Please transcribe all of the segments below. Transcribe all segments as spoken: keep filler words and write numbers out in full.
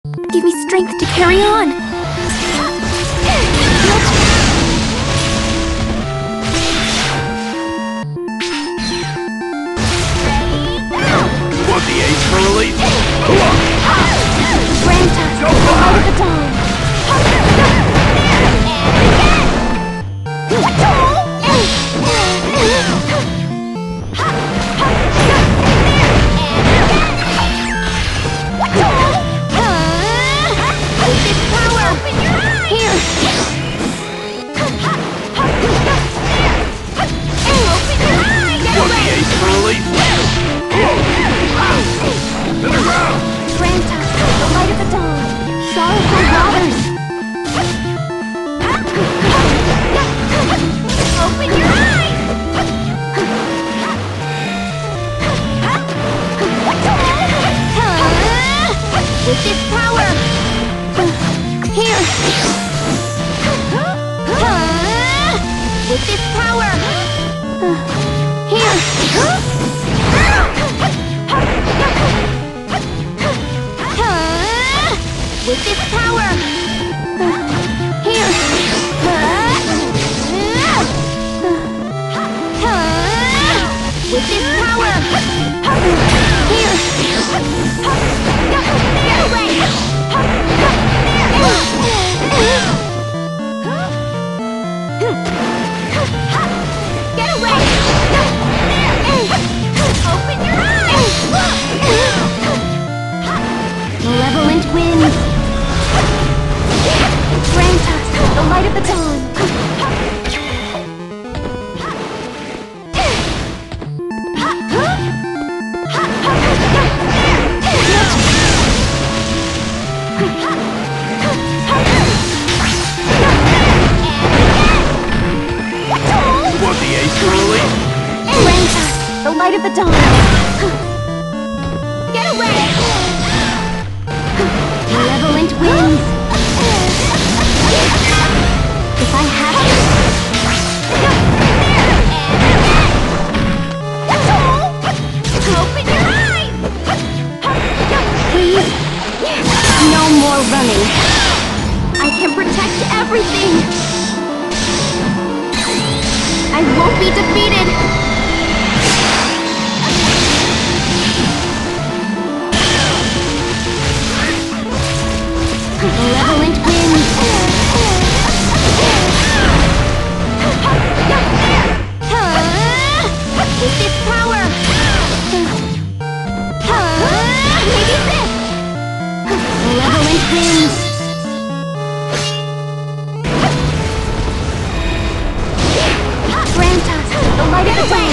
Give me strength to carry on! Want the ace for release? Granta, the light of the dawn! With this power! Here! With this power! Here! With this power! Here! With this power! Here! Get away! Get away! Open your eyes! Malevolent winds! Grant us the light of the dawn! Want the ace to release? Grant us the light of the dawn! Get away! Malevolent winds! If I have to... Open your eyes! Please? No more running. I can protect everything! I won't be defeated! Malevolent winds! With this power! Maybe this! Malevolent winds! Grant us the light of the day!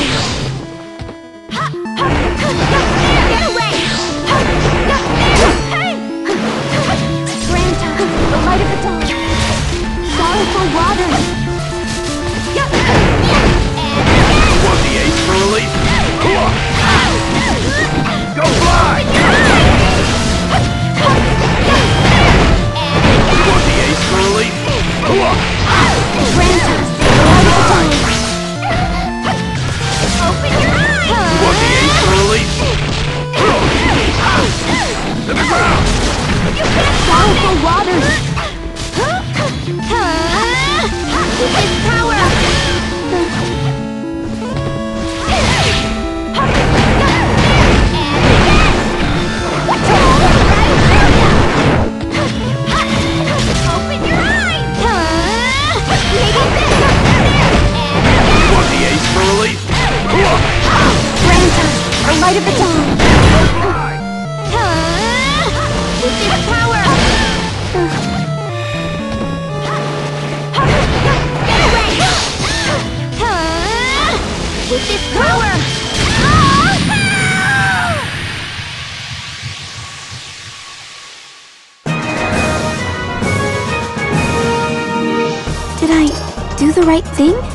Get away! Grant us the light of the dawn! Sorrowful waters! Want the ace for release? Go fly! Want the ace for release? Grant us the light of the dawn! Open your eyes! Want the ace for release? To the ground! Sorrowful waters! With this power! Open your eyes! Want the ace for release? Grant us the light of the dawn! With this power! Get away! With this power! Did I do the right thing?